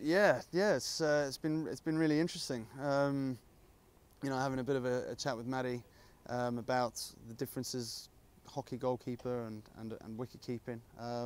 Yeah, it's been really interesting. You know, having a bit of a chat with Maddie about the differences, hockey goalkeeper and wicket keeping.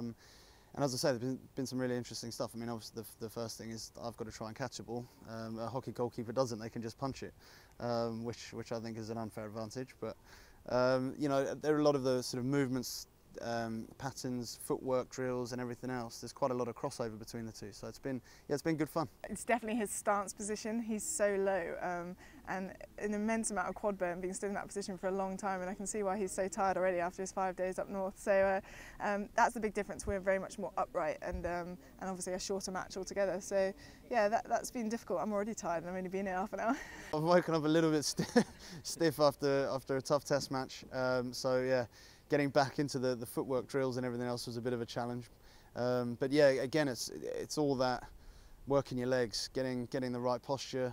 And as I say, there's been some really interesting stuff. I mean, obviously the first thing is I've got to try and catch a ball. A hockey goalkeeper doesn't; they can just punch it, which I think is an unfair advantage. But you know, there are a lot of the sort of movements, patterns, footwork drills, and everything else. There's quite a lot of crossover between the two, so it's been good fun. It's definitely his stance position. He's so low, and an immense amount of quad burn, being stood in that position for a long time, and I can see why he's so tired already after his 5 days up north. So that's the big difference. We're very much more upright, and obviously a shorter match altogether. So yeah, that's been difficult. I'm already tired, and I've only been here half an hour. I've woken up a little bit stiff after a tough test match. So yeah. Getting back into the footwork drills and everything else was a bit of a challenge, but yeah, again, it's all that working your legs, getting the right posture.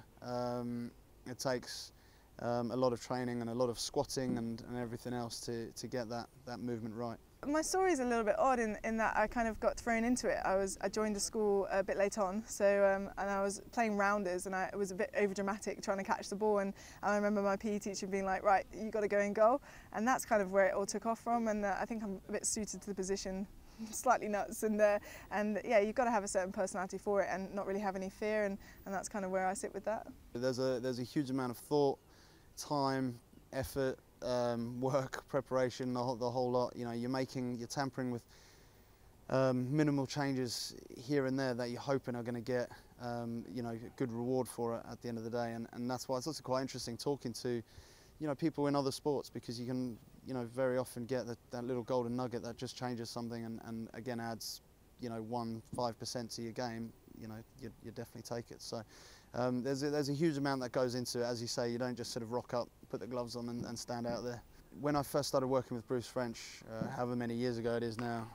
It takes a lot of training and a lot of squatting and everything else to get that movement right. My story is a little bit odd in that I kind of got thrown into it. I joined the school a bit late on, so and I was playing rounders, and I was a bit over dramatic trying to catch the ball, and I remember my PE teacher being like, right, you got to go in goal, and that's kind of where it all took off from. And I think I'm a bit suited to the position, slightly nuts, and yeah, you've got to have a certain personality for it and not really have any fear, and that's kind of where I sit with that. There's a huge amount of thought, time, effort, work, preparation, the whole lot. You know, you're tampering with minimal changes here and there that you're hoping are going to get you know, a good reward for it at the end of the day, and that's why it's also quite interesting talking to, you know, people in other sports, because you can, you know, very often get that little golden nugget that just changes something and again adds, you know, 5% to your game. You know, you definitely take it. So there's a huge amount that goes into it. As you say, you don't just sort of rock up, put the gloves on and stand out there. When I first started working with Bruce French, however many years ago it is now,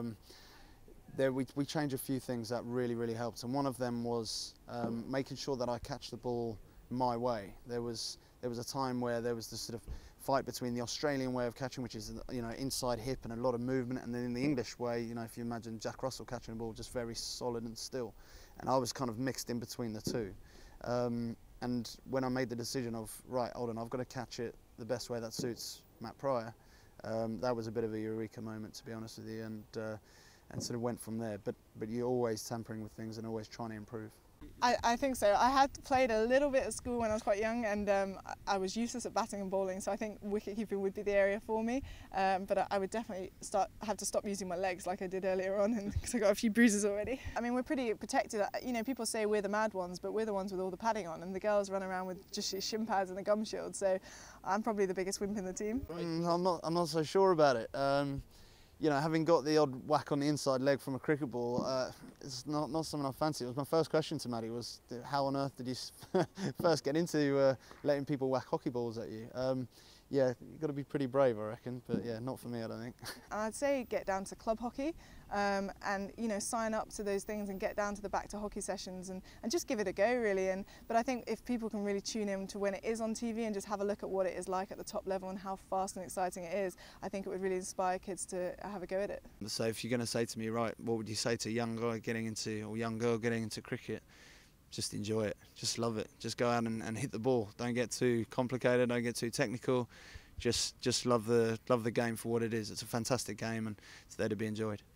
we changed a few things that really helped, and one of them was making sure that I catch the ball my way. There was a time where there was this sort of fight between the Australian way of catching, which is, you know, inside hip and a lot of movement, and then in the English way, you know, if you imagine Jack Russell catching a ball, just very solid and still. And I was kind of mixed in between the two. And when I made the decision of, right, hold on, I've got to catch it the best way that suits Matt Prior, that was a bit of a eureka moment, to be honest with you, and sort of went from there. But you're always tampering with things and always trying to improve. I think so. I had played a little bit at school when I was quite young, and I was useless at batting and bowling, so I think wicket keeping would be the area for me. But I would definitely have to stop using my legs like I did earlier on, because I got a few bruises already. I mean, we're pretty protected. You know, people say we're the mad ones, but we're the ones with all the padding on, and the girls run around with just shin pads and a gum shield. So I'm probably the biggest wimp in the team. I'm not so sure about it. You know, having got the odd whack on the inside leg from a cricket ball, it's not something I fancy. It was my first question to Maddie was, how on earth did you first get into letting people whack hockey balls at you? Yeah, you've got to be pretty brave, I reckon, but yeah, not for me, I don't think. And I'd say get down to club hockey, and you know, sign up to those things and get down to the back to hockey sessions and just give it a go, really. But I think if people can really tune in to when it is on TV and just have a look at what it is like at the top level and how fast and exciting it is, I think it would really inspire kids to have a go at it. So if you're going to say to me, right, what would you say to a young guy getting into, or young girl getting into cricket? Just enjoy it, just love it, just go out and hit the ball. Don't get too complicated, don't get too technical. Just love the game for what it is. It's a fantastic game and it's there to be enjoyed.